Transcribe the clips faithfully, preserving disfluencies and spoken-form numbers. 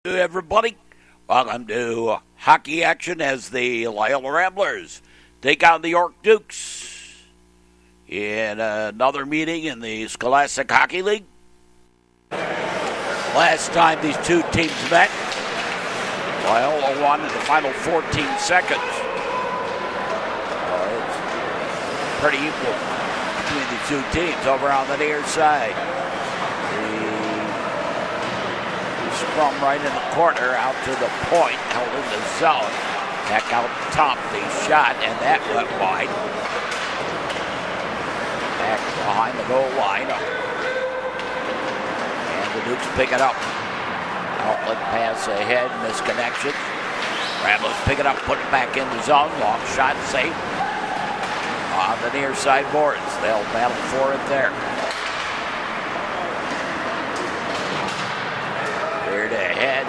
Everybody, welcome to hockey action as the Loyola Ramblers take on the York Dukes in another meeting in the Scholastic Hockey League. Last time these two teams met, Loyola won in the final fourteen seconds. Uh, it's pretty equal between the two teams over on the near side. Scrum right in the corner, out to the point, held in the zone. Back out top, the shot, and that went wide. Back behind the goal line. And the Dukes pick it up. Outlet pass ahead, misconnection. Ramblers pick it up, put it back in the zone. Long shot, safe. On the near side boards. They'll battle for it there. Cleared ahead.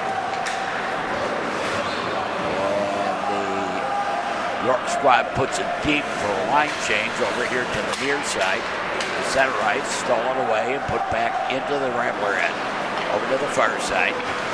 And the York squad puts it deep for a line change over here to the near side. The center right stolen away and put back into the Rambler end. Over to the far side.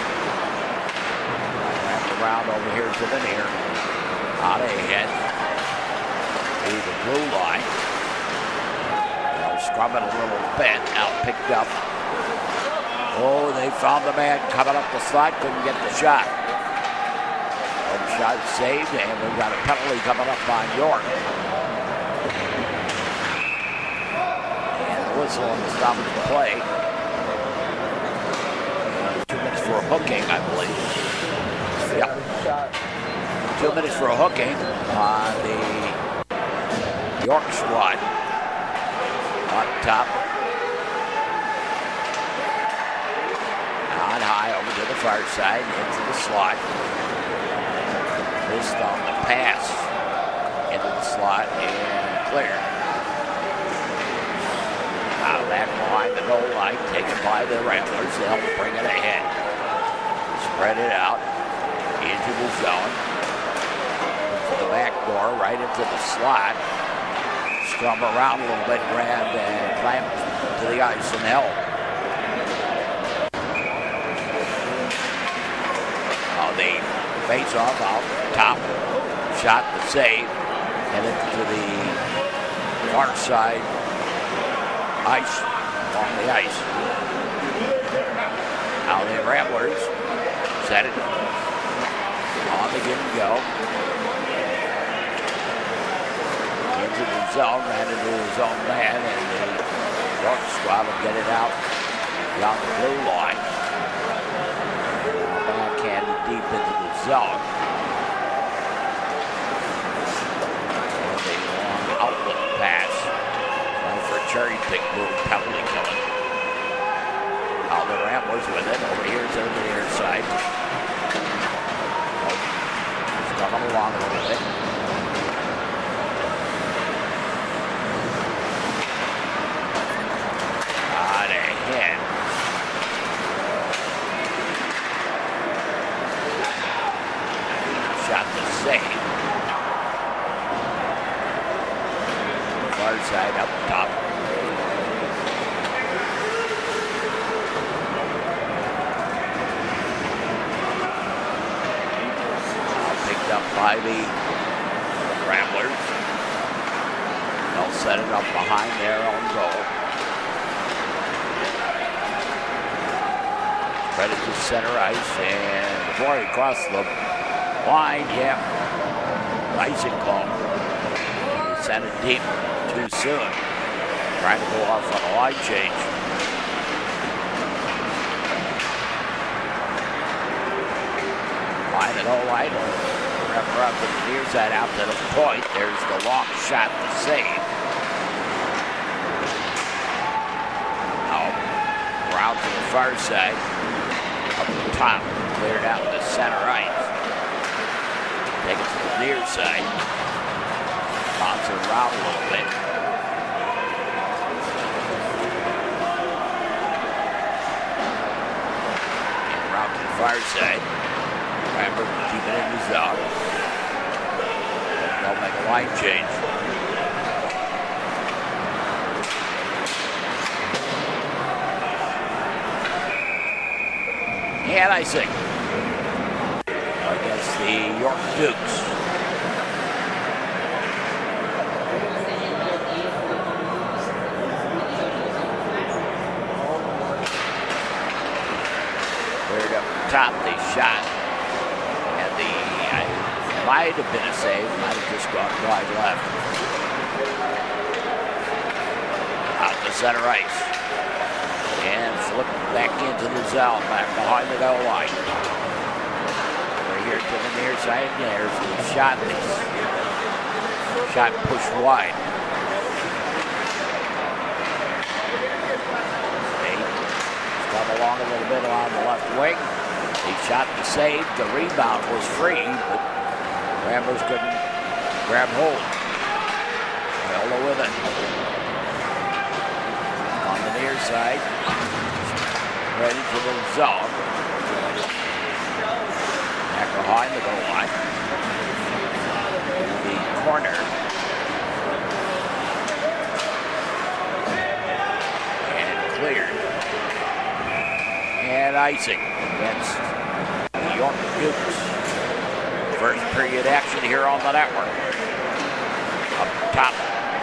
Wrapped around over here to the near. On ahead. To the blue line. They'll scrum it a little bit. Now picked up. Oh, they found the man coming up the slot, couldn't get the shot. One shot saved, and we've got a penalty coming up on York. And the whistle on the stop of the play. Two minutes for a hooking, I believe. Yep. Two minutes for a hooking on the York squad. On top. High over to the far side, into the slot. Missed on the pass into the slot and clear. Now back behind the goal line, taken by the Ramblers. They'll bring it ahead. Spread it out into the zone. To the back door, right into the slot. Scrum around a little bit, grabbed and clamped to the ice and held. The face-off out top, shot the save, headed to the far side ice, along the ice. Now the Ramblers set it on the give and go. Into the zone, ran into his own man, and the York squad will get it out beyond the blue line. Deep into the zone. And a long outlet pass. Going for a cherry pick move, penalty killing. Now the Ramblers with it over here to the near side. He's coming along a little bit. On ahead. Shot the save. Far side up top. Now picked up by the Ramblers. They'll set it up behind their own goal. Spread it to center ice, and before he crossed the line, yeah. Rising call. He sent it deep too soon. Trying to go off on a line change. Line and all line. Wrapper up with the near side out to the point. There's the long shot to save. Now, around to the far side. Up the top. Cleared out the center ice. Take it to the near side. Bounce it around a little bit. And around to the far side. Ramber keep it in the zone. They'll make a line change. And icing. the York Dukes. Cleared up top, they shot. And the, I, might have been a save, might have just gone wide left. Out to center ice. And flip back into the zone, back behind the goal line. Right here to the near side, there's the shot. Shot pushed wide. They come along a little bit along the left wing. He shot the save. The rebound was free, but Ramblers couldn't grab hold. Held with it. On the near side. Ready to the zone. Back behind the goal line. The corner. And cleared. And icing against the York Dukes. First period action here on the network. Up top.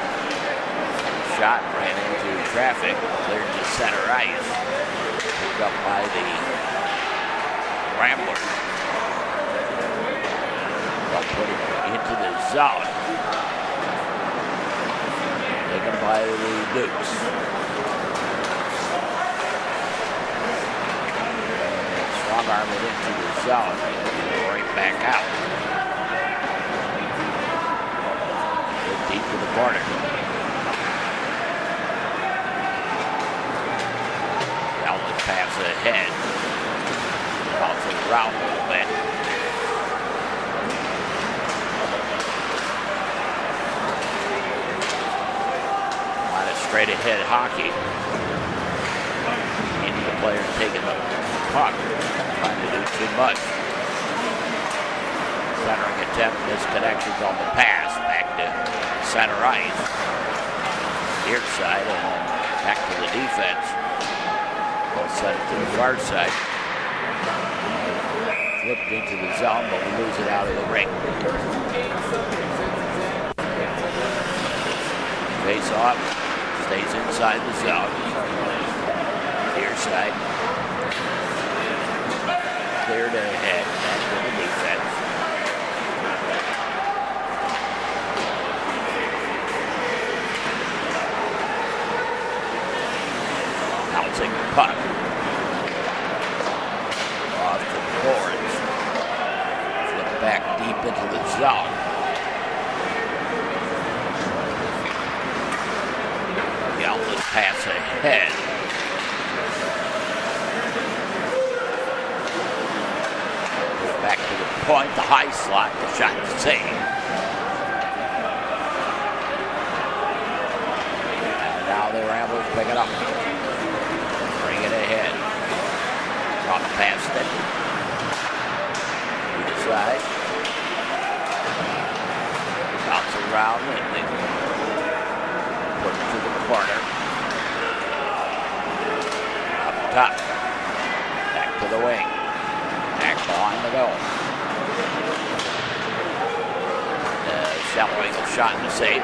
Shot ran into traffic. Cleared to center ice. Picked up by the Ramblers. They'll put it into the zone. Taken by the Dukes. And strong arm it into the zone. Right back out. Good deep to the corner. Pass ahead. Bouncing around a little bit. A lot of straight ahead hockey. Into the players taking the puck. Trying to do too much. Centering attempt, disconnections on the pass. Back to center ice. Near side and then back to the defense. We'll set it to the far side. Flipped into the zone, but we lose it out of the ring. Face off, stays inside the zone. Near side. Cleared ahead, back to the defense. Bouncing the puck. Off to the boards. Flip back deep into the zone. The outlet pass ahead. Put it back to the point, the high slot, the shot to save. And now the Ramblers pick it up. Bring it ahead. Drop past it. To the side. Bounce around and they put it to the corner. Up top. Back to the wing. Back behind the goal. The shallow angle shot and a save.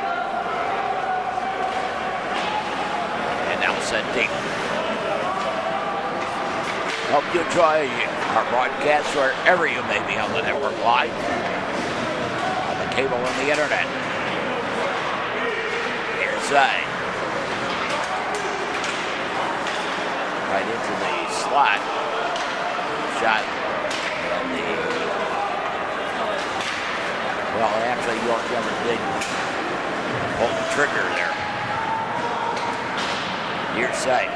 And now sent deep. Hope you enjoy our broadcast wherever you may be on the network live, on the cable and the internet. Near side. Right into the slot. Shot. And the, well, actually York never did pull the trigger there. Near side.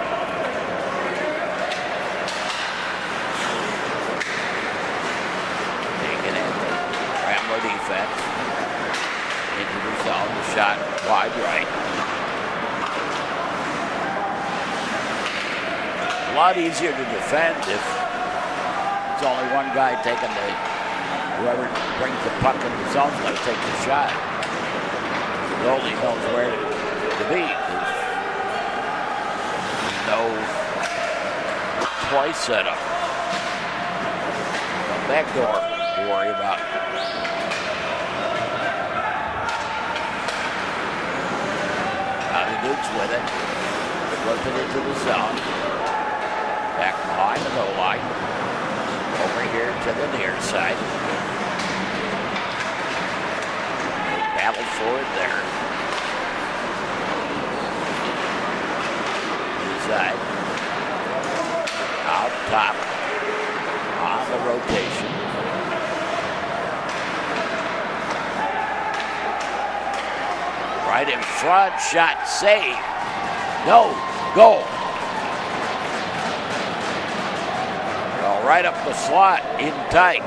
Defense into the zone, the shot wide right. A lot easier to defend if it's only one guy taking the, whoever brings the puck in the zone is going to take the shot. The goalie knows where to be. There's no play setup. The back door to worry about. Now the Dukes with it. Flip it into the zone. Back behind the goal line. Over here to the near side. They battled for it there. Inside. Out top. On the rotation. Right in front. Shot saved. No. Goal. Well, right up the slot in tight.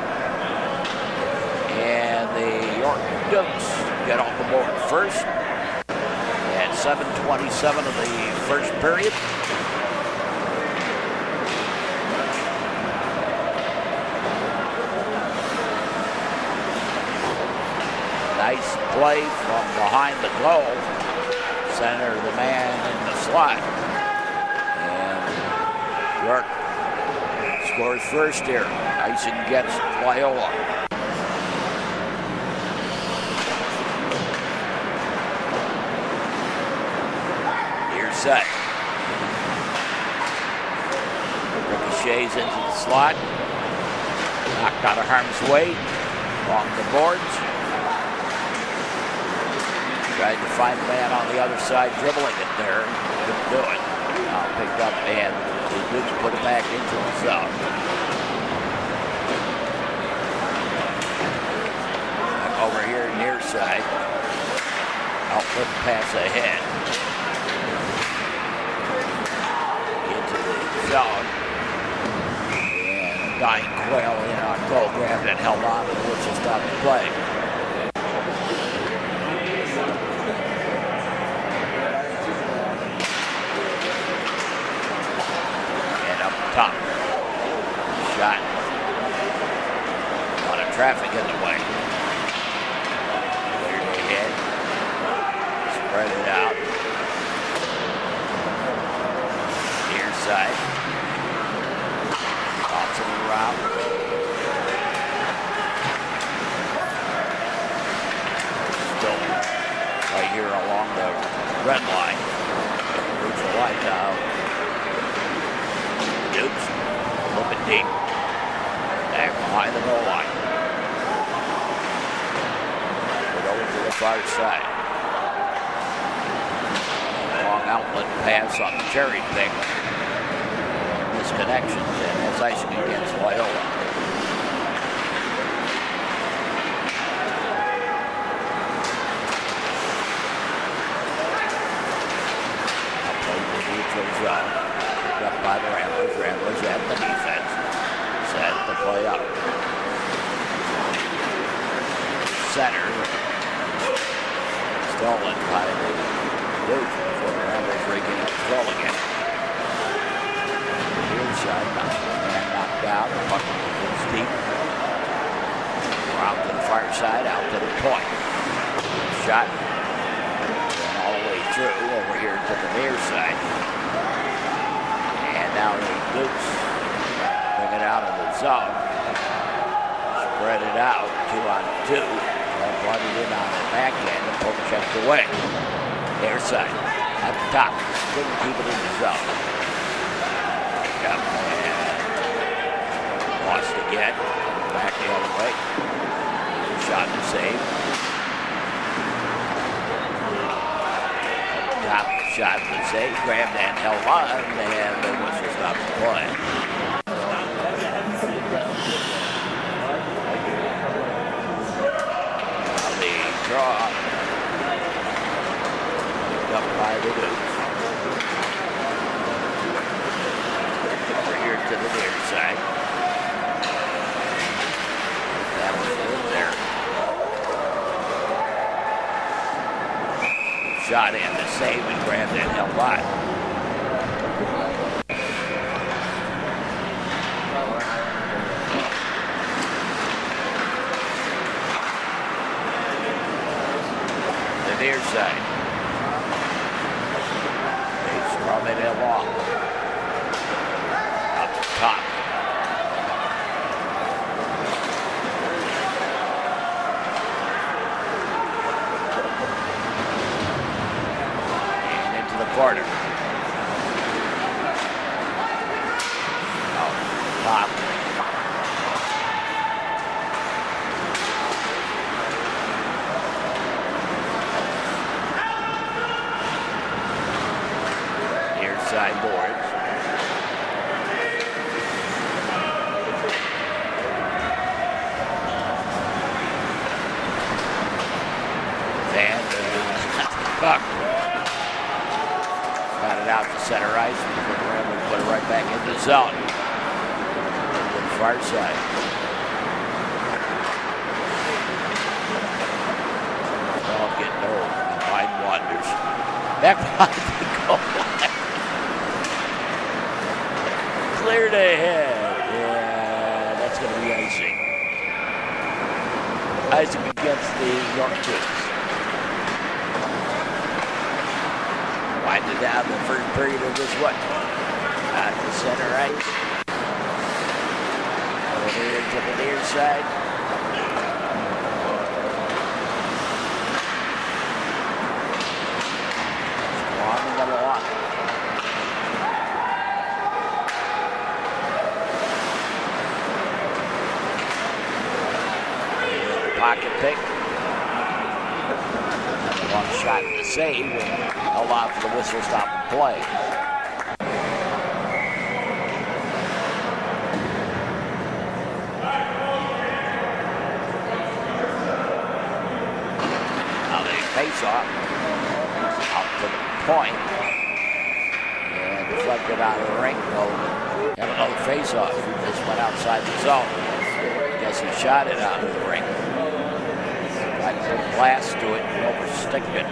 And the York Dukes get on the board first at seven twenty-seven of the first period. Nice play from behind the goal. Center the man in the slot. And York scores first here. Icing gets Loyola. Here's set. Ricochets into the slot. Knocked out of harm's way. Along the boards. Tried to find the man on the other side, dribbling it there. Couldn't do it. Now picked up and the Dukes put it back into the zone. Over here near side. Outlet pass ahead. Into the zone. And a dying Quail in on goal, grabbed it, held on, and Woods will stop the play. Top. Shot. A lot of traffic in the way. Cleared ahead. Spread it out. Near side. Tops it around. Still right here along the red line. Moves the line now. Dukes, flip it deep. Back behind the goal line. Put over to the far side. Long outlet pass on the cherry pick. Misconnections, and that's icing against Loyola. Played the neutral zone. Up by the Ramblers. Ramblers at the defense. Set the play up. Center. Stolen by the Dukes before the Ramblers regain control again. The inside, man knocked out. The puck is deep. Out to the far side, out to the point. Shot. And all the way through over here to the near side. Now the Dukes bring it out of the zone. Spread it out, two on two. That brought it in on the back end and poke checked away. Near side, at the top. Couldn't keep it in the zone. Yep, and lost again. Back the other way. Shot and save. Top shot and save. Grabbed and held on, and the whistle stops the play. Now the draw picked up by the Dukes. Over here to the near side. That was in there. Shot in the save and grabbed and held on. The near side. They scrum it along. Up top. corner. Oh, top. Near side boards. Buck. Got it out to center ice. Put it, around, put it right back in the zone. To the far side. Oh, I'm getting old. Mind wanders. Back behind the goal line. Cleared ahead. Yeah, that's going to be icing. Icing against the York Kings. Winded down the first period of this one. Out to center ice. Over here to the near side. Squawming along. Pocket pick. Long shot to save and held on for the whistle stop and play. Now they face off out to the point and deflected out of the ring. They'll have another face off. This went outside the zone. I guess he shot it out of the ring. Tried to put a blast to it and overstick it.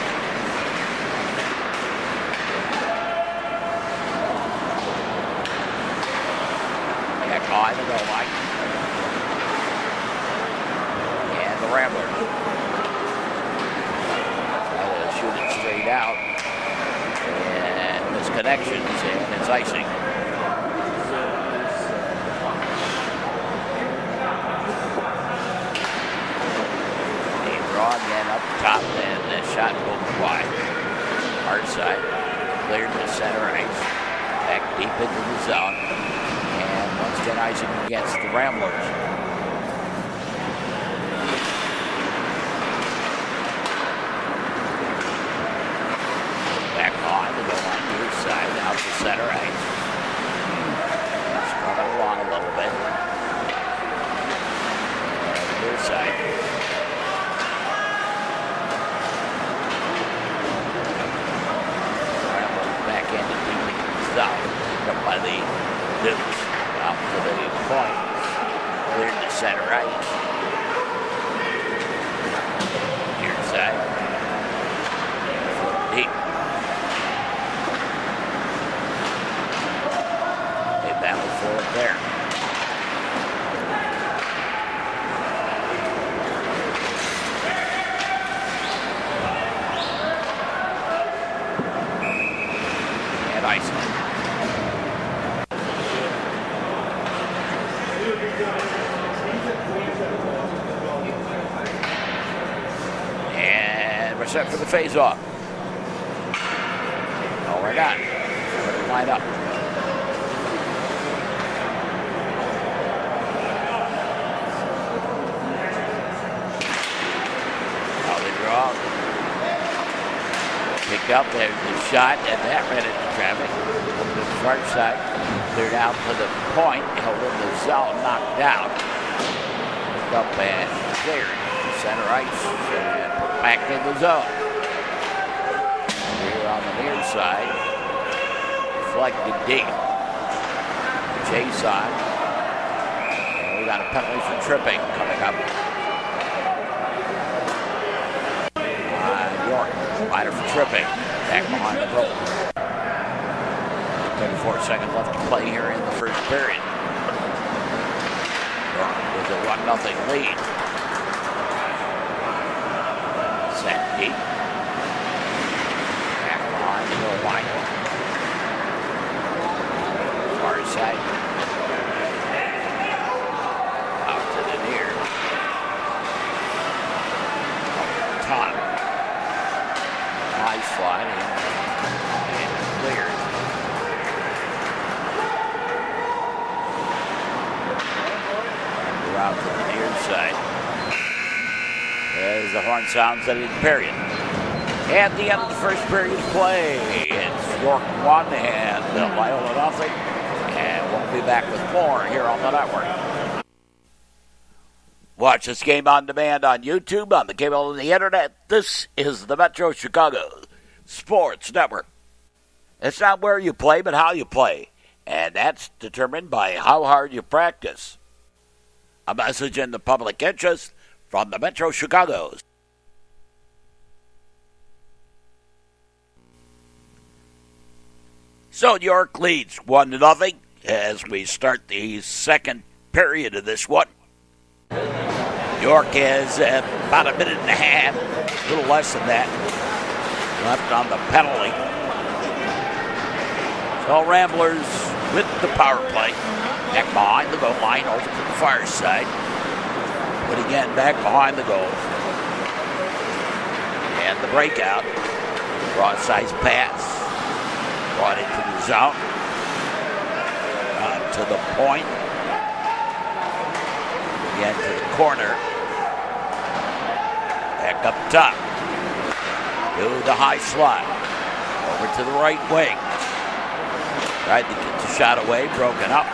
Back behind the goal line. And the Ramblers. Try to shoot it straight out. And misconnections, and it's icing. Again up top, and the shot goes wide. Hard side, cleared to center ice, back deep into the zone, and once again icing against the Ramblers. Back on to go on near side, out to center ice. Scrub it along a little bit. And near side. Up by the Dukes, out to the point, cleared to center ice. Near side, deep. They battle for it there. And icing. And we're set for the face-off. Oh, we're not. We're lined up. Now they draw. Picked up, there's the shot, and that ran into traffic. Over to the far side. Cleared out to the point, held in the zone, knocked down. Picked up and cleared. Center ice and put back in the zone. Here on the near side. Deflected deep. Chase on. And we got a penalty for tripping coming up. Uh, York, minor for tripping. Back behind the goal. thirty-four seconds left to play here in the first period. York with a one nothing lead. Set deep. Back behind the goal line. Far side. Out to the near. Up top. High slide. side. As the horn sounds at the period. At the end of the first period of play, it's York one and uh, Loyola nothing. And we'll be back with more here on the network. Watch this game on demand on YouTube, on the cable, and the internet. This is the Metro Chicago Sports Network. It's not where you play, but how you play. And that's determined by how hard you practice. A message in the public interest from the Metro Chicago. So York leads one to nothing as we start the second period of this one. York has uh, about a minute and a half, a little less than that, left on the penalty. So Ramblers with the power play. Back behind the goal line, over to the far side. But again, back behind the goal. And the breakout. Broadside pass. Brought into the zone. Uh, to the point. Again to the corner. Back up top. To the high slot. Over to the right wing. Tried to get the shot away, broken up.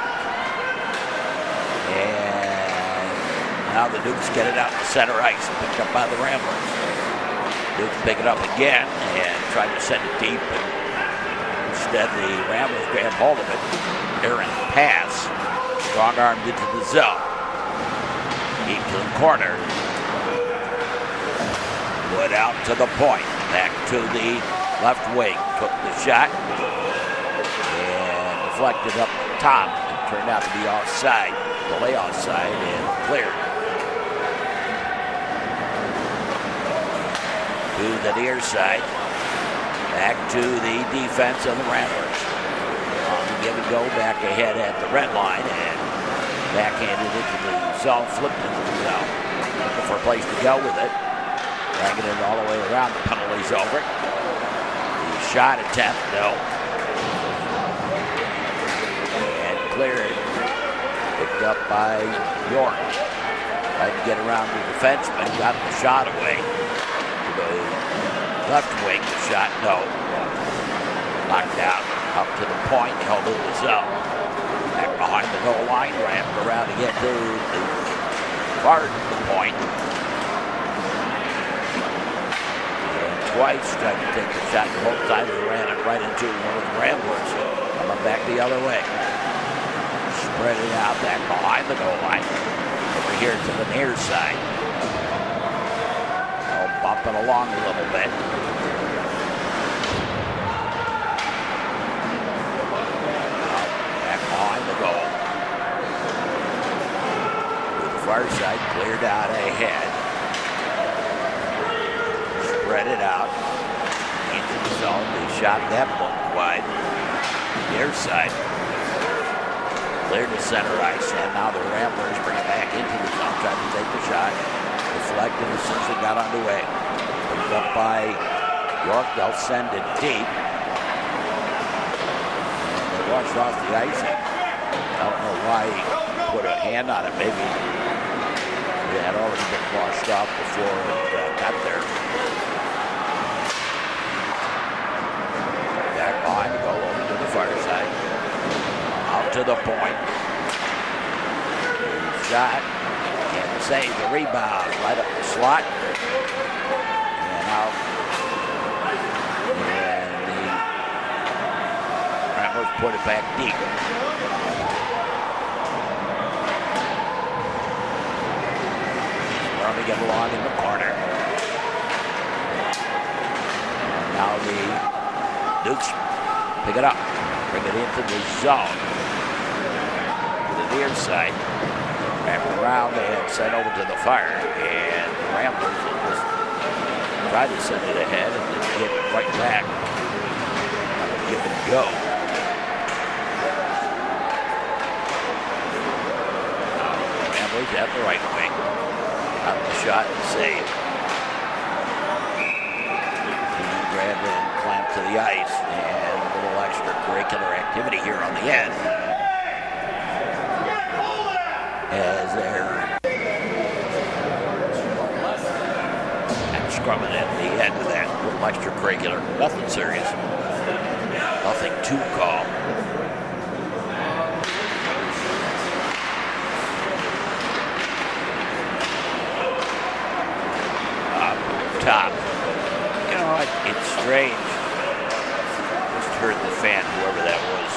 And now the Dukes get it out to center ice, picked up by the Ramblers. Dukes pick it up again and try to send it deep. And instead, the Ramblers grab hold of it. Errant pass, strong armed into the zone. Deep to the corner. Wood out to the point. Back to the left wing. Took the shot. And deflected up top. It turned out to be offside. Delay offside and cleared. To the near side. Back to the defense of the Ramblers. On the give and go back ahead at the red line and backhanded into the zone, flipped into the zone. Looking for a place to go with it. Dragging it all the way around. The penalty's over. The shot attempt, no. And cleared. Picked up by York. Tried to get around the defenseman. Got the shot away. To the left wing, the shot, no. Knocked out. Up to the point. Held in the zone. Back behind the goal line. Ramped around to get to the far point. Twice, tried to take the shot, and both times ran it right into one of the Ramblers. Coming back the other way. Spread it out back behind the goal line. Over here to the near side. Oh, bumping along a little bit. Back behind the goal. To the far side, cleared out ahead. Spread it out into the zone. They shot that one wide. Near side. Cleared to center ice, and now the Ramblers bring it back into the zone, trying to take the shot. Deflected as soon as it got underway. Picked up by York. They'll send it deep. And they washed off the ice. I don't know why he put a hand on it. Maybe it had already been washed off before it uh, got there. Behind the goal, over to the far side. Out to the point. Shot. And save the rebound. Right up the slot. And out. And the Ramblers put it back deep. We're going to get along in the corner. And now the Dukes pick it up, bring it into the zone. To the near side. Wrap around and sent over to the fire. And the Ramblers will just try to send it ahead and then get right back. Give it a go. Ramblers at the right wing. Out the shot and save. Grabbed and clamped to the ice. And extracurricular activity here on the end. As they're scrumming at the end of that little extracurricular. Nothing serious. Nothing to call. Up top. You know, it, it's strange. Just heard the fan, whoever that was.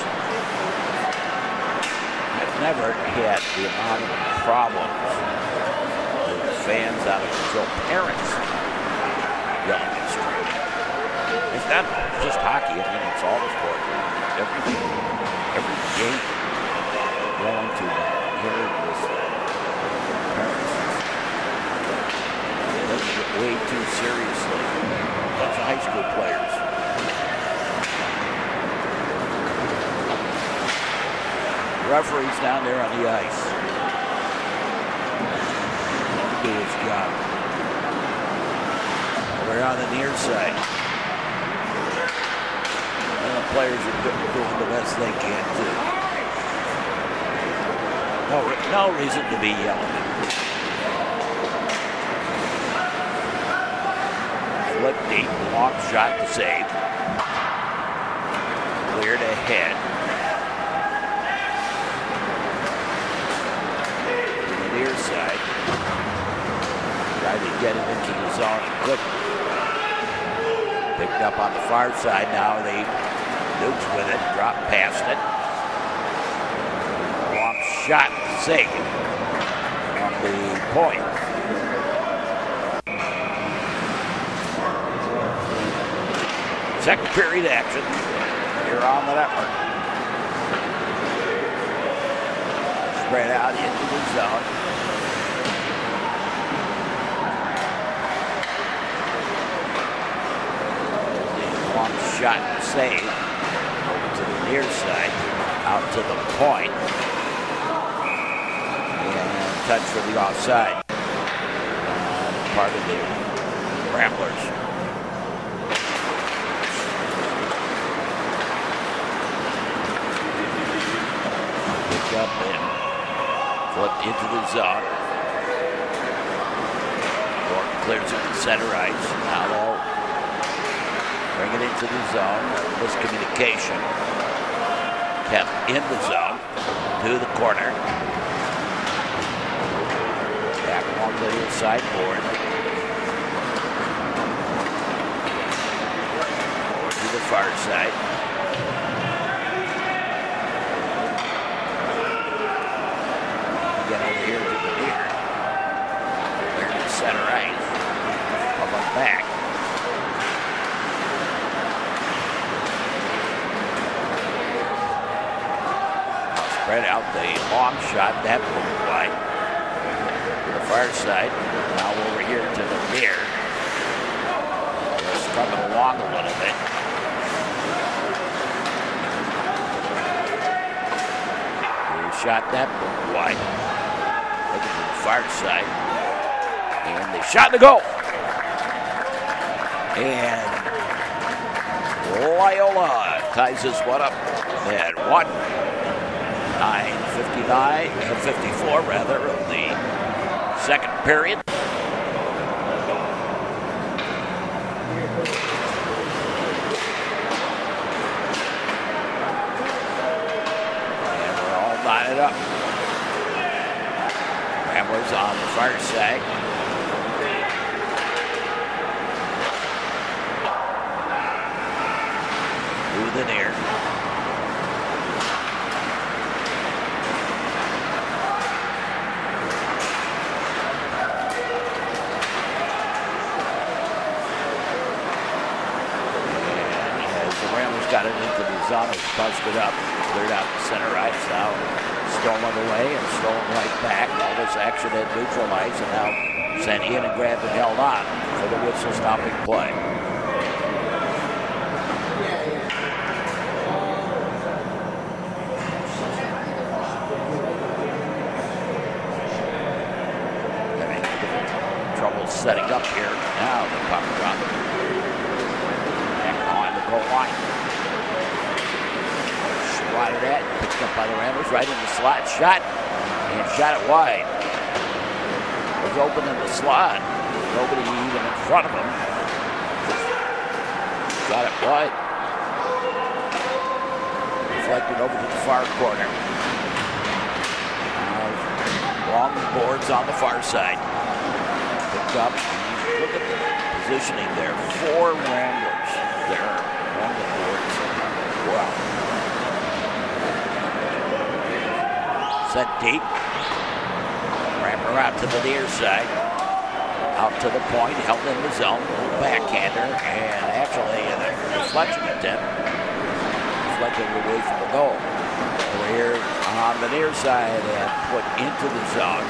I've never had the amount of problems with fans out of control. Parents yelling and screaming. It's not just hockey. I mean, it's all the sport. Every, every game going to hear this. Parents taking it way too seriously. A bunch of high school players. Referee's down there on the ice. Do his job. We're on the near side. And the players are doing the best they can do. No, no reason to be yelling. Flip deep, long shot to save. Cleared ahead. To the near side. Tried to get it into the zone and couldn't. Picked up on the far side now. They Dukes with it, drop past it. Long shot, save on the point. Second period action here on the network. Spread out into the zone. Long shot and save over to the near side, out to the point, and touch for the offside. Uh, part of the Ramblers. Picked up and flipped into the zone. Gordon clears it to center ice. Now they'll bring it into the zone. Miscommunication. Kept in the zone to the corner. Back along the inside board. To the far side. Get over here to the near. Clear to center ice. Coming back. Spread out the long shot, that moved wide. To the far side. Now over here to the near. They're scrubbing along a little bit. They shot that moved wide. Looking to the far side. And they shot the goal. And Loyola ties this one up at one. nine fifty-nine, fifty-four rather, of the second period. And we're all knotted up. Ramblers on the far side. Through the near. Got it into the zone, it's busted up, cleared out the center ice, now stolen away and stolen right back. All this action at neutral ice, and now sent in and grabbed and held on for the whistle stopping play. Having trouble setting up here. Now the puck drop. Back on the goal line. Swatted at, picked up by the Ramblers, right in the slot, shot, and shot it wide. It was open in the slot. Nobody even in front of him. Got it wide. Deflected over to the far corner. Uh, long boards on the far side. Picked up. Look at the positioning there. Four Ramblers there on the boards. Wow. Set deep. Rammer out to the near side. Out to the point, held in the zone, little backhander, and actually in a deflection attempt, deflected away from the goal. Over here on the near side and put into the zone.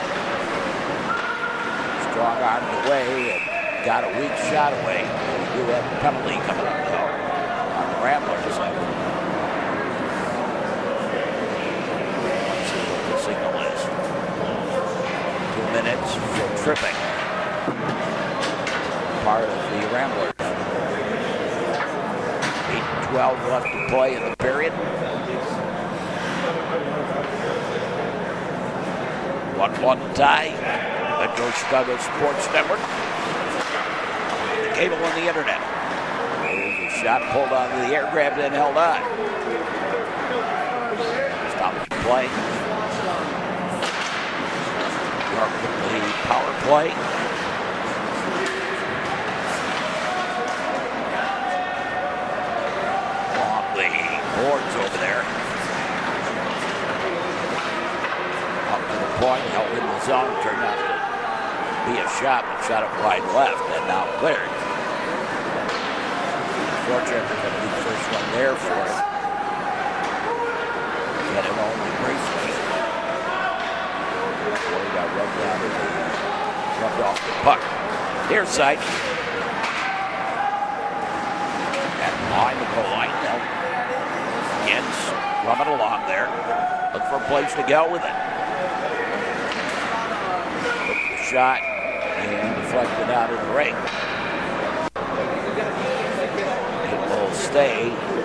Strong armed away and got a weak shot away. We do have a penalty coming up though on the Ramblers. Let's see what the signal is. Two minutes for tripping. Part of the Ramblers. eight twelve left to play in the period. one one tie. Metro Chicago Sports Network. The cable on the internet. There's a shot pulled onto the air, grabbed and held on. Stoppage play. York with the power play. Boards over there. Up to the point, held in the zone, turned out to be a shot, but shot it wide left and now cleared. Unfortunately, they're going to be the first one there for it. Get it only briefly. Boy, got rubbed down to the, rubbed off the puck. Near side. And behind the goal line, now rubbing along there. Look for a place to go with it. Took the shot and deflected out of the ring. It will stay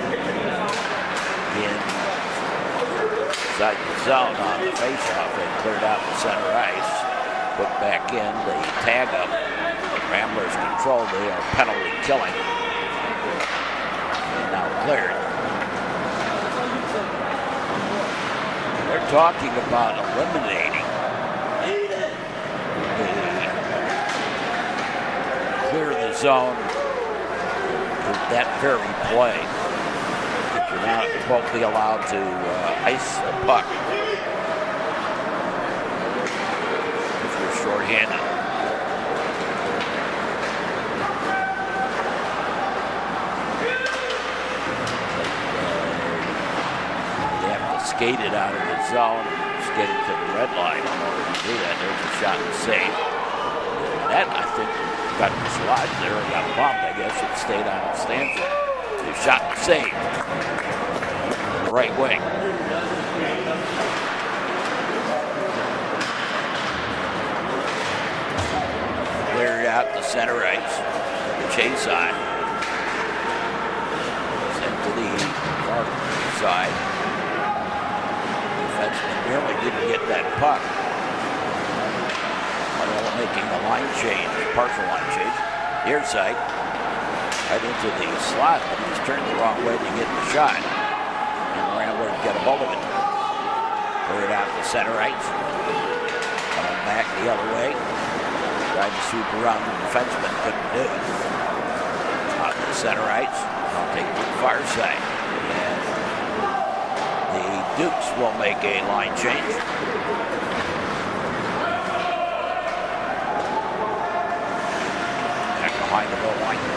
inside the zone on the faceoff. They cleared out the center ice. Put back in the tag up. Ramblers control. They are penalty killing. And now cleared. They're talking about eliminating the clear the zone with that very play. That you're not won't be allowed to uh, ice the puck if you're shorthanded. Skated out of the zone, skated to the red line in order to do that. There's a shot and save. That, I think, got dislodged there and got bumped. I guess it stayed on its stance. The shot and save. The right wing. Cleared out the center ice. The chase on. Sent to the far side. Nearly didn't get that puck. Loyola making a line change, partial line change. Near side, right into the slot, but he's turned the wrong way to get the shot. And the Ramblers get a hold of it. Cleared out the center ice. Coming back the other way. Tried to sweep around the defenseman, couldn't do it. Out the center ice. I'll take the far side. Dukes will make a line change. Back behind the goal line.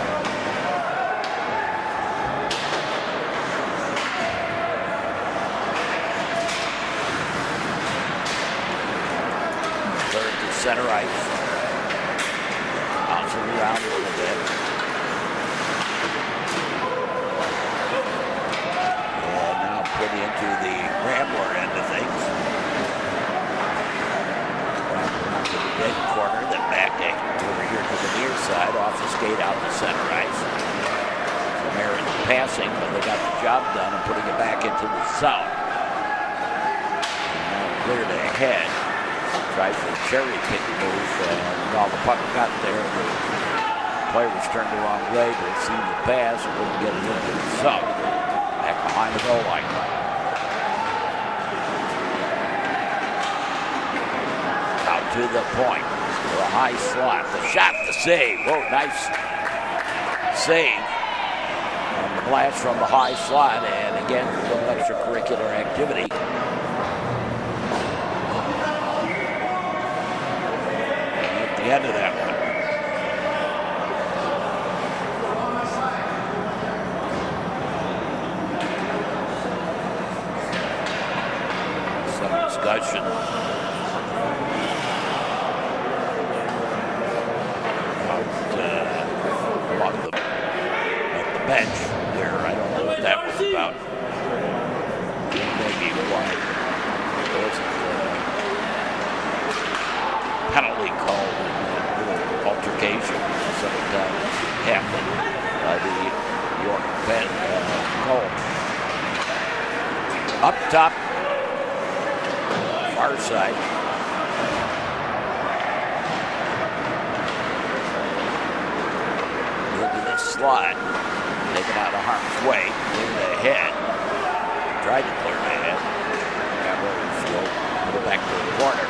Third to center ice. Bouncing around a little bit. Put into the Rambler end of things. Rambler to the big corner, then back over here to the near side, off the skate out the center ice. Marin passing, but they got the job done and putting it back into the zone. And now cleared ahead. tried for a cherry pick move, and all the puck got there. The player was turned the wrong way to receive the pass and wouldn't get it into the zone. Back behind the goal line. Out to the point for a high slot. The shot, the save. Whoa, nice save. And the blast from the high slot, and again, a little extracurricular activity. And at the end of that one. Some discussion bench there. I don't know what that was about. Maybe why there wasn't a penalty called in a little altercation sometime happened by the York bench uh, goal. Up top, far side. Into the slot. Taken out of harm's way, cleared ahead. Tried to clear ahead. Ramblers will put it back to the corner.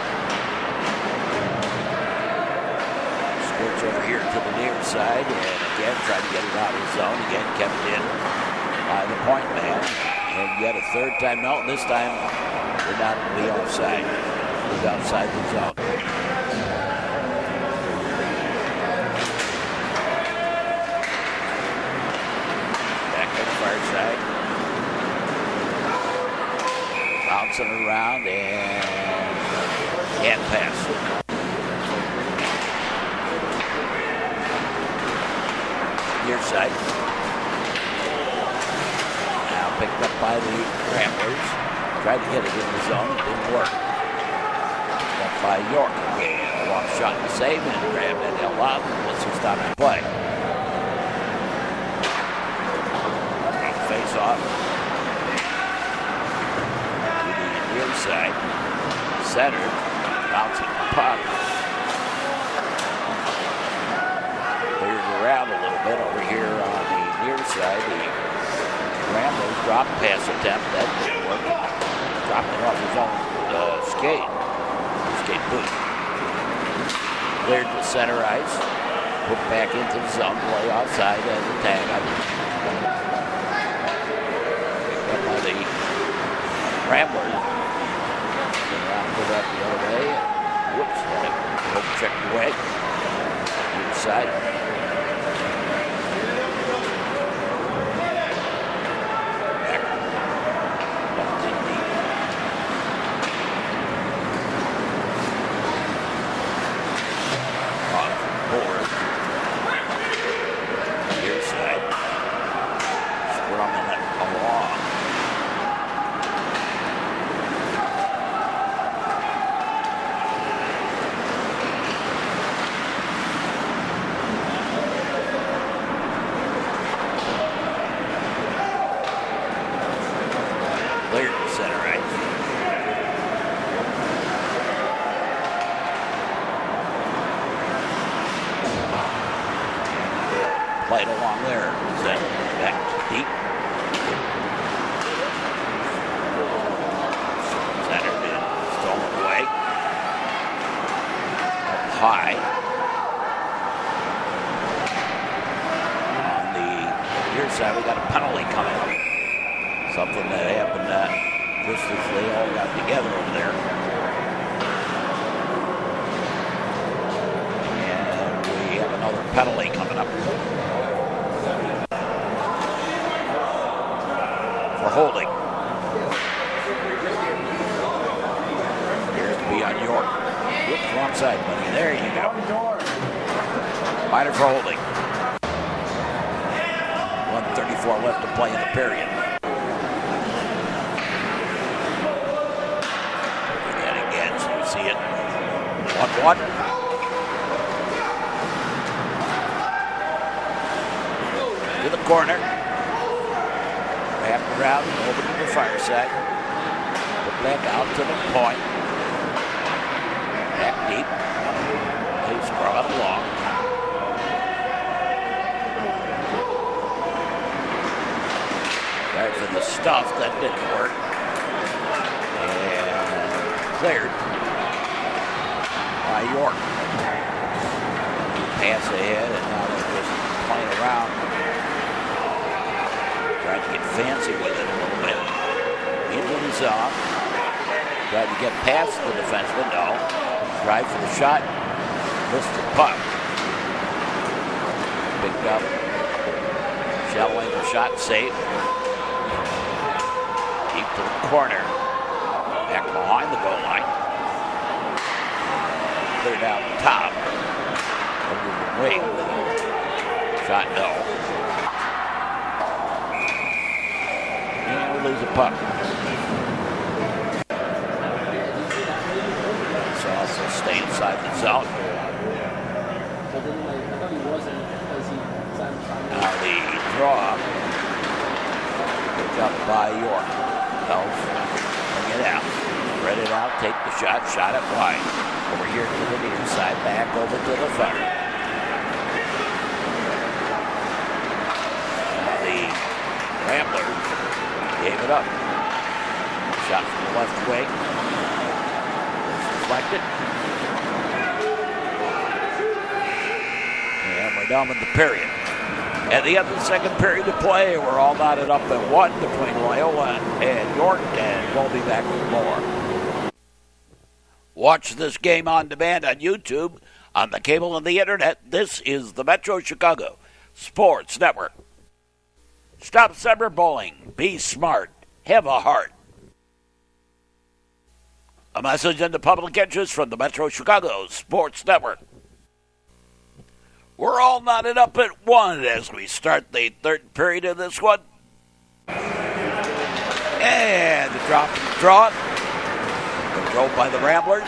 Squirts over here to the near side, and again tried to get it out of the zone. Again kept in by the point man. And yet a third time out, and this time we're not to be offside. It's outside the zone. Side. Bouncing around and can't pass. Near side. Now picked up by the Ramblers. Tried to get it in the zone. It didn't work. Up by York again. Long shot and save and grabbed it. Held out. Let's just stop the play. Face off to the near side. Center, bouncing the puck. Cleared around a little bit over here on the near side. The Ramblers drop pass attempt. That didn't work. Dropped it off his own uh, skate. Skate boot. Cleared to center ice. Put back into the zone. Play outside as a tag. The Ramblers around put up the other way. Whoops, hope checked away. Either side. Back. Bumped in deep. On board. Near side. Scrumming it along. Played along there. Set back deep. Centered in. Stolen away. Up high. On the near side, we got a penalty coming up. Something that happened uh, just as they all got together over there. And we have another penalty coming up. For holding. Appears to be on York. Whoops, wrong side, buddy. There you go. Minor for holding. one thirty-four left to play in the period. And again, so you see it. one one. To the corner. Wrapped around over to the far side. Put back out to the point. deep. They scrub it along. Right for the stuff. That didn't work. And cleared by York. Pass ahead, and now they're just playing around. Trying to get fancy with it a little bit. Into the zone. Tried to get past the defenseman. No. Drive for the shot. Missed the puck. Picked up. Shallowing the shot. Safe. Deep to the corner. Back behind the goal line. Clear down the top. Under the wing. Shot no. And we lose the puck. So also stay inside the zone. Now the draw. Picked up by York. Helps. Bring it out. Spread it out. Take the shot. Shot it wide. Over here to the near side. Back over to the far. Now the Ramblers gave it up. Shot from the left wing. Deflected. And we're done with the period. At the end of the second period of play, we're all knotted up at one between Loyola and York, and we'll be back with more. Watch this game on demand on YouTube, on the cable and the internet. This is the Metro Chicago Sports Network. Stop cyberbullying. Be smart. Have a heart. A message in the public interest from the Metro Chicago Sports Network. We're all knotted up at one as we start the third period of this one. And the drop and draw. Controlled by the Ramblers.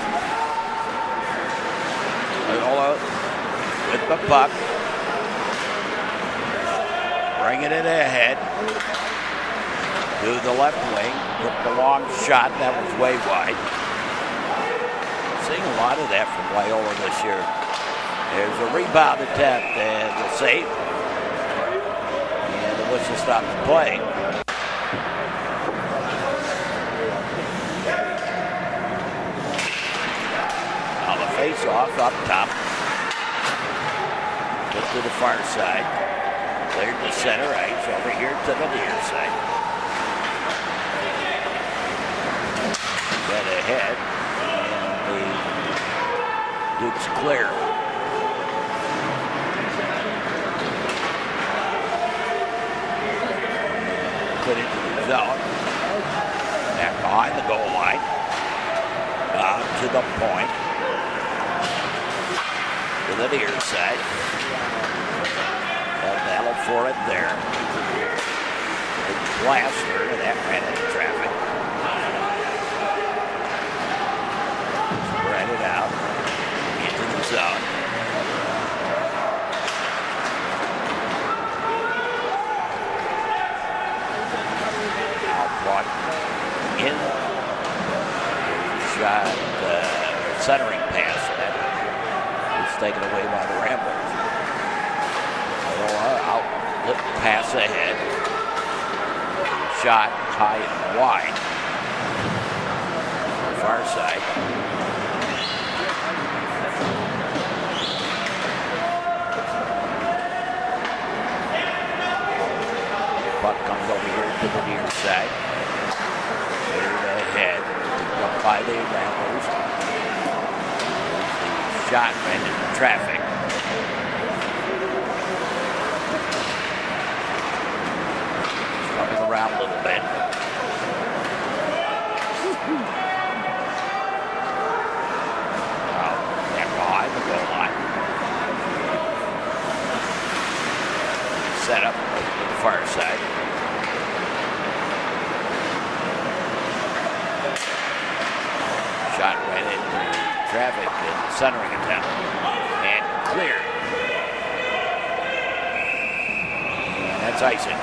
Loyola with the puck. Bringing it ahead to the left wing. Took the long shot. That was way wide. Seeing a lot of that from Loyola this year. There's a rebound attempt and a save. And the whistle stopped the play. Now the face-off up top. Put to the far side. Cleared to center ice over here to the near side. Get ahead. And the Duke's clear. Put into the zone. Back behind the goal line. Out to the point. To the near side. A battle for it there. Big blaster, and that ran into traffic. Spread it out. Into the zone. Brought in, shot, uh, centering pass that was taken away by the Ramblers. Loyola out, lip pass ahead, shot high and wide, far side. Puck comes over here to the near side. Ahead, picked up by the Ramblers. The shot ran into traffic. Coming around a little bit. Now, back behind the goal line. Set up to the far side. Shot right into traffic and centering attempt. And clear. And that's icing.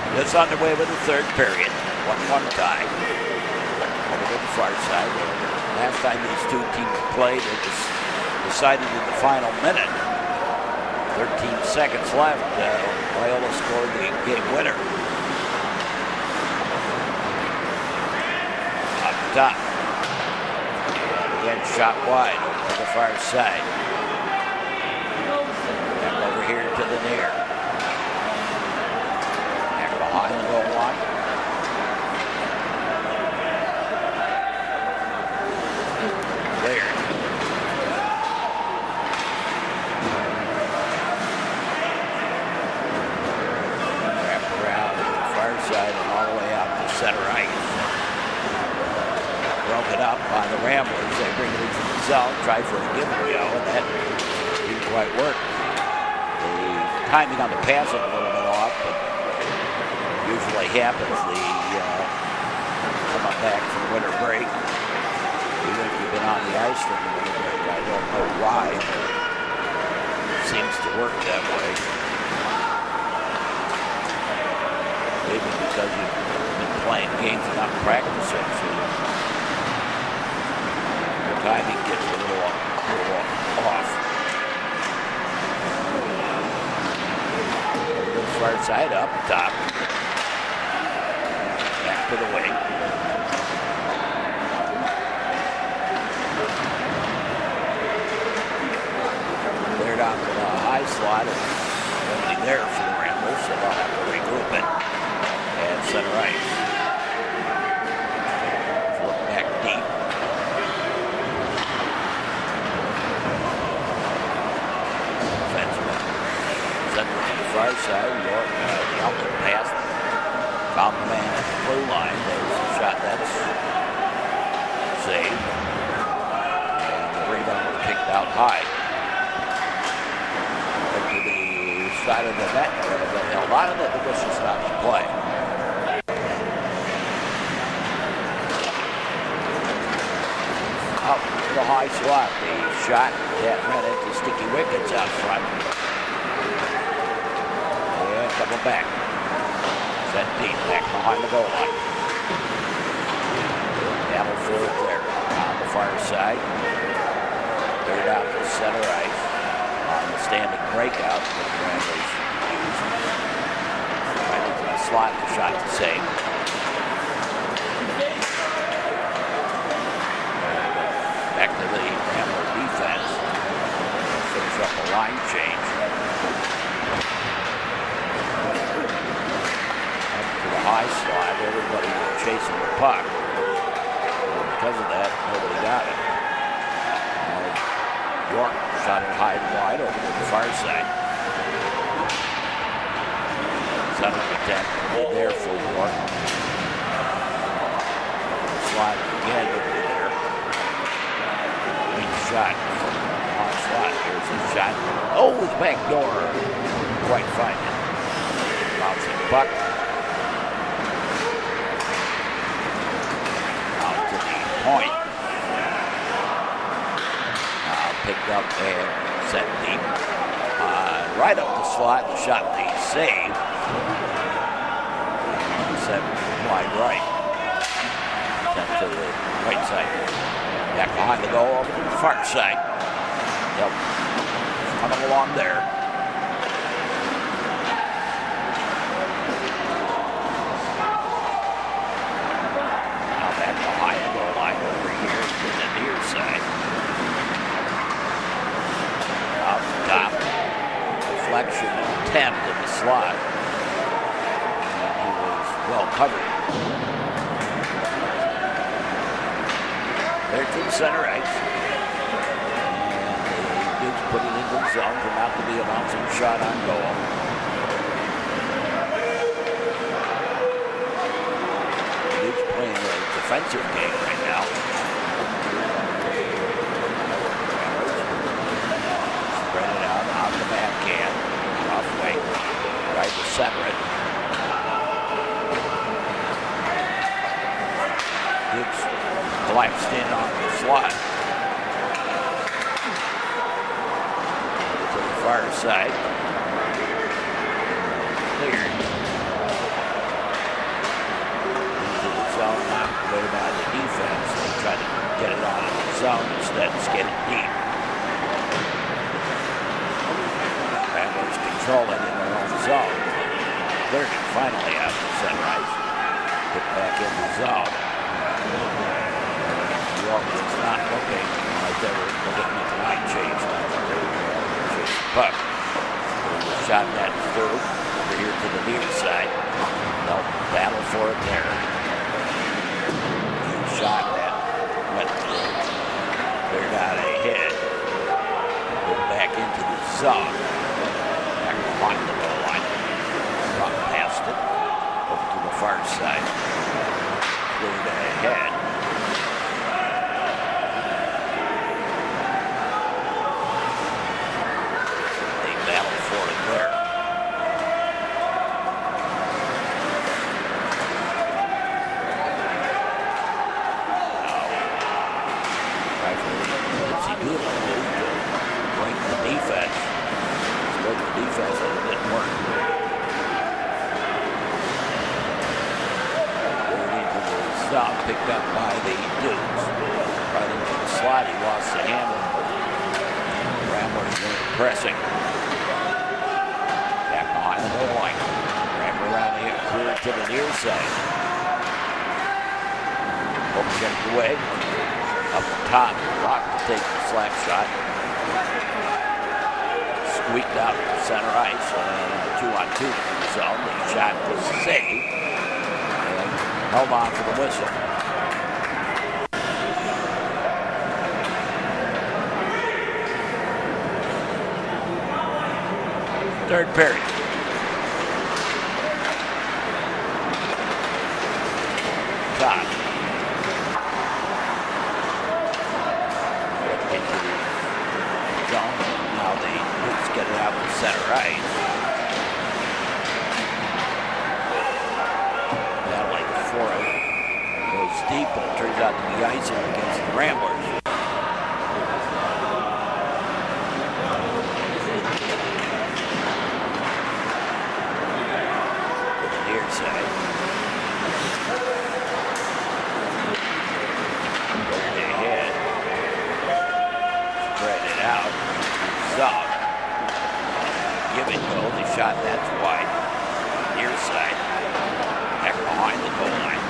Just underway with the third period. one one tie. Over to the far side. Last time these two teams played, it was decided in the final minute. thirteen seconds left. Uh, Loyola scored the game winner. Up top. And again, shot wide over to the far side. Back over here to the near. Back behind the goal line. Cleared. Wrapped around to the far side and all the way out to center ice. Broken up by the Ramblers. They bring it into the zone, try for a give and go, and that didn't quite work. The timing on the pass is a little bit off, but usually happens. The uh, coming back from winter break. Even if you've been on the ice from the winter break, I don't know why, but it seems to work that way. Maybe because you've been playing games and not practicing, so your timing gets a little, a little off. Over to the far side, up top. Back to the wing. Cleared out to the high slot. Nobody there for the Ramblers, so they'll have to regroup it. And center ice. Look back deep. Defenseman. Center to the far side. York, uh, the outlet pass. Found the man at the blue line. There's a shot that's saved. And the rebound was kicked out high. Over to the side of the net. But held on to it. The whistle stops the play. Up to the high slot. The shot that ran into sticky wickets out front. And double back. Set deep back behind the goal line. Battlefield there on the far side. Cleared out to center ice. On the standing breakout that the Ramblers used. Right into the slot, the shot to save. Back to the Rambler defense. Finish up a line change. Up to the high slot. Everybody chasing the puck. And because of that, nobody got it. Uh, York shot it high and wide over to the far side. Center attack there for York. Slot again over there. Big shot. Hard slot. Here's a shot. Oh, the back door. Quite find it. Bouncing puck. Out to the point. Now picked up and set deep. Uh, right up the slot. The shot, the save. Set wide right. Sent to the right side. Back behind the goal over to the far side. Yep. Coming along there. Now back behind the goal line over here to the near side. Up top. Deflection attempt in the slot. And he was well covered. There to the center ice. And the Dukes put it into the zone. Turned out to be a bouncing shot on goal. The Dukes playing a defensive game right now. Spread it out on the backhand. Off wing. Right to center it. Dukes collapsed in on the slot. To the far side. Cleared. out to Sunrise. Get back in the zone. York was not looking like they were looking at the line change. They were chasing the puck. There's a shot that through over here to the near side. They'll battle for it there. Good shot that went through. Cleared out ahead. Go back into the zone. Back behind the goal line. Brought past it. Over to the far side. Cleared ahead. They battle for it there. Picked up by the Dukes. Right into the slot. He lost the handle. Ramblers were pressing. Back behind the goal line. Ramble around the clear to the near side. Hook checked away. Up top. Rock to take the slap shot. Squeaked out center ice. Uh, two on two zone. The shot was saved. And held on to the whistle. Third period. Top. Into the zone. Now the Dukes get it out to center ice. Battling for it. Goes deep, but it turns out to be icing against the Ramblers. Shot that's wide. Near side. Back behind the goal line.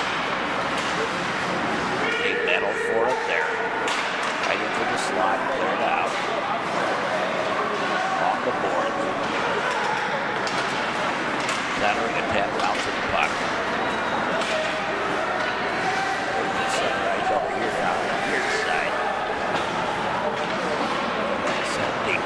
They battle for it there. Right into the slot. Cleared out. On the board. Centering attack out to the puck. There's the center ice over here now on the near side. Sent deep.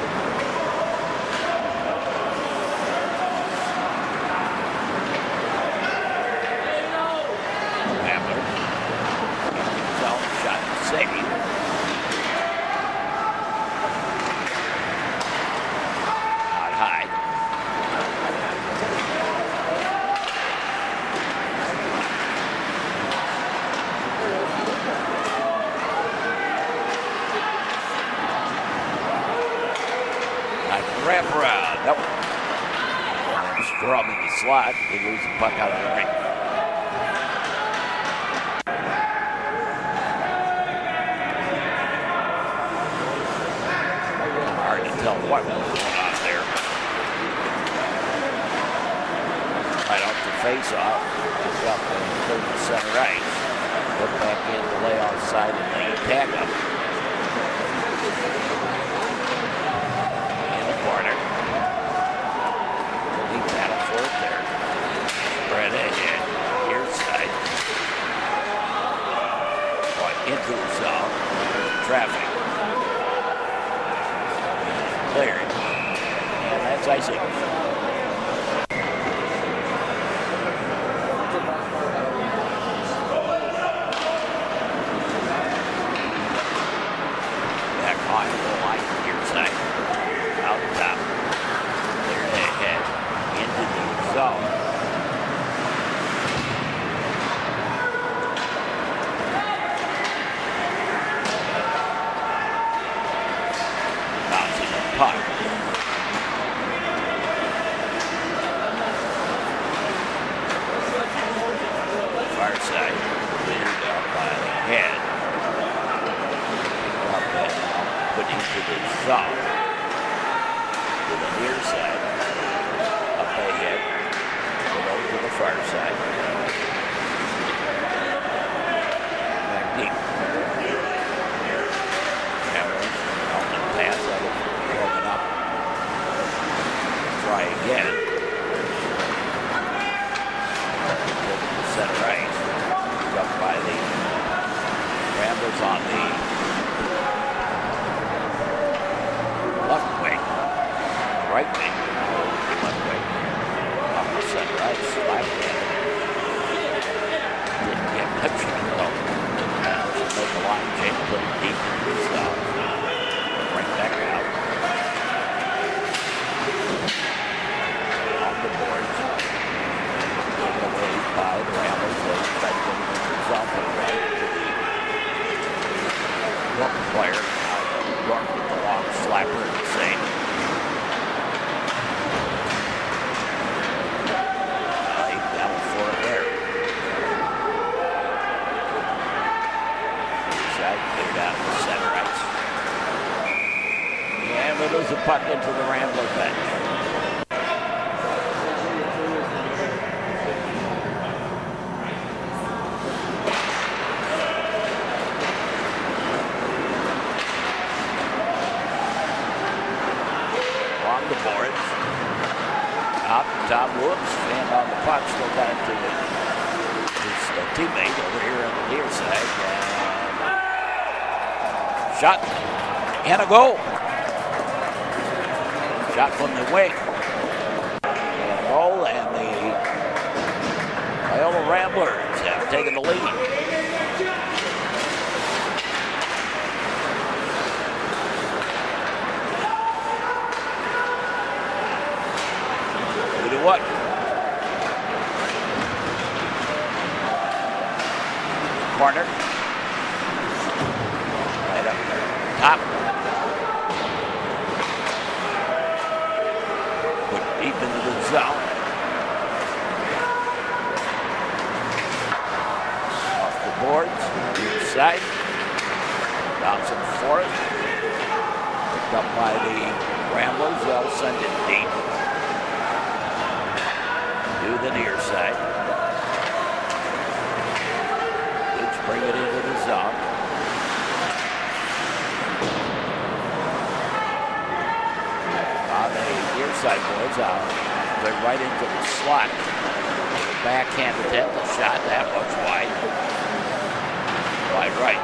Drumming the slot, they lose the puck out of the ring. Hard to tell what was going on there. Right off the face-off, it's up and clear to center ice. Put back in the layoff side and they tag up. In the corner. There. Spread ahead. Near side. Right into the zone. Traffic. Cleared. And that's icing. Back on the line. Near side. Out top. Cleared ahead. Into the zone. Bouncing the puck. Far side. Cleared up by the head. Up and now put into the zone. To the near side. Up ahead. far side. Back deep. Ramblers on the pass. That was broken up. Try again. Center ice. Up by the Ramblers on the left wing. Right wing. Left wing. Off the center ice. Left hand. Didn't get much of it though. Just make a line change. Put it deep into the zone. Right back out. On the boards. Taken away by the Ramblers. They tried to get it into the zone. But right into the York player. York with the long slapper and the save. They battled for it there. Inside, cleared out the center ice. And we lose a puck into the Rambler bench. Tom Woods, stand on the puck, still got it to his uh, teammate over here on the near side. And shot and a goal. Shot from the wing. And a goal, and the Loyola Ramblers have taken the lead. What? Corner. Right up top. Put deep into the zone. Off the boards. Deep side. Thompson for it. Picked up by the Ramblers. They'll send it deep. To the near side. Let's bring it into the zone. On the near side boards, out. They're right into the slot. Backhand attempt, the shot that much wide. Wide right.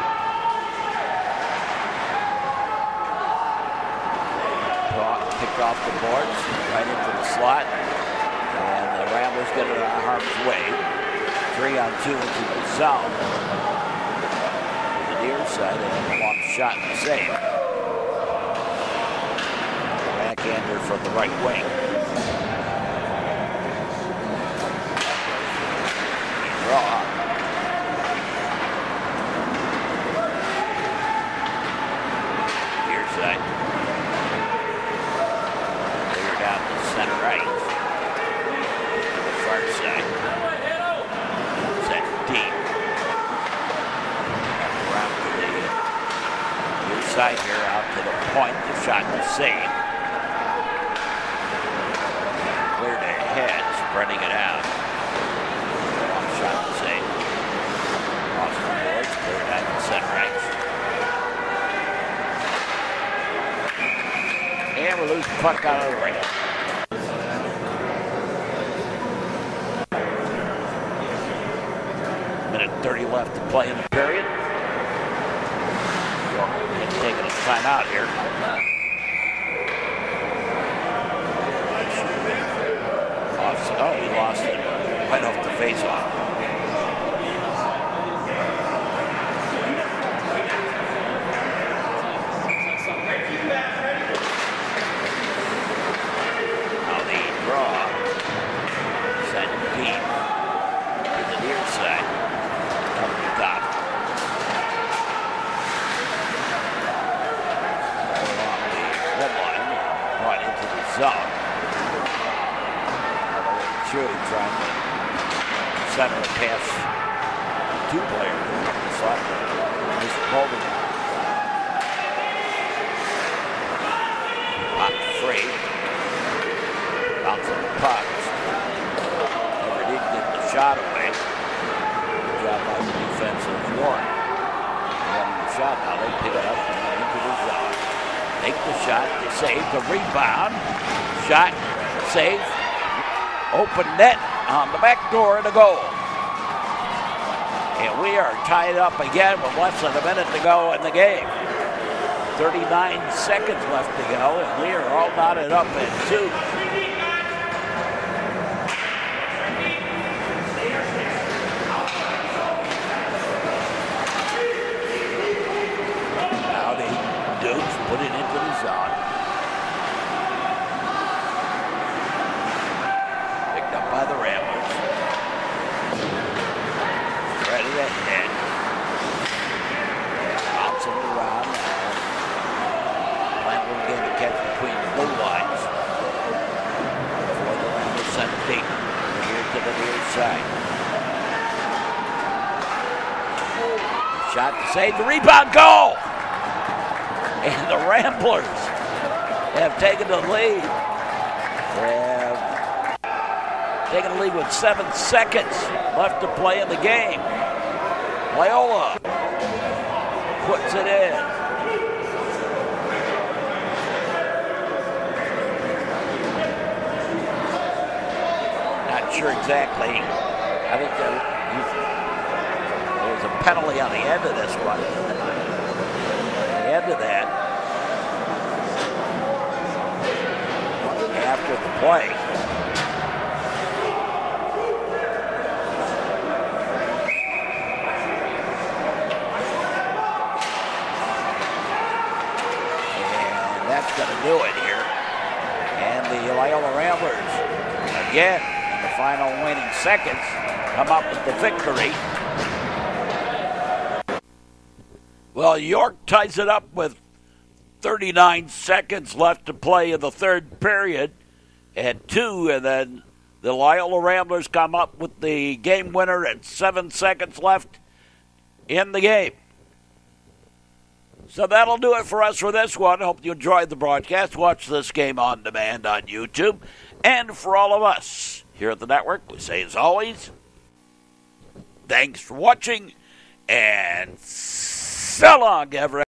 Picked off the boards, right into the slot. And the Ramblers get it on harm's way. Three on two into the zone. To the near side, and a long shot and a save. Backhander from the right wing. Draw. Near side. Cleared out the center right. Far side. Set deep. Around to the near side here, out to the point. The shot and the save. Cleared ahead, spreading it out. Long shot and save. Off the boards, cleared out the center ice. And we lose the puck out of the rail. thirty left to play in the period. York taking a timeout here. Oh, he lost it right off the face-off. Now the draw. Sent deep to the near side. Up the top. Along the red line, brought into the zone. Chewy trying to center a pass. Two players in the slot. Mister Colvin. Puck free. Bounce on the puck. Never did get shot away. Good job by the defensive one. Running the shot. Now they pick it up and run into the zone. Take the shot. They save the rebound. Shot. Save. Open net on the back door and a goal. And we are tied up again with less than a minute to go in the game. thirty-nine seconds left to go, and we are all knotted up at two. Now the Dukes put it into the zone. Picked up by the Ramblers. Ready to hit. Bouncing around now. Playing a little game of catch between the blue lines. Before the Ramblers send it deep. Here to the near side. Shot to save the rebound, goal! And the Ramblers have taken the lead. They have taken the lead with seven seconds left to play in the game. Loyola puts it in. Not sure exactly. I think there, there was a penalty on the end of this one. At the end of that, after the play. That's going to do it here. And the Loyola Ramblers, again, in the final waning seconds, come up with the victory. Well, York ties it up with thirty-nine seconds left to play in the third period at two, and then the Loyola Ramblers come up with the game winner at seven seconds left in the game. So that'll do it for us for this one. Hope you enjoyed the broadcast. Watch this game on demand on YouTube. And for all of us here at the network, we say as always, thanks for watching, and so long, everyone.